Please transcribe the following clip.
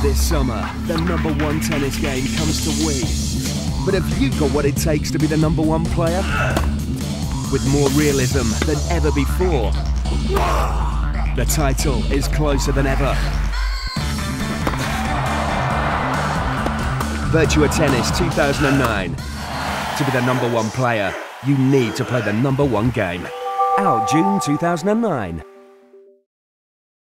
This summer, the #1 tennis game comes to Wii. But have you got what it takes to be the #1 player? With more realism than ever before, the title is closer than ever. Virtua Tennis 2009. To be the #1 player, you need to play the #1 game. Out June 2009.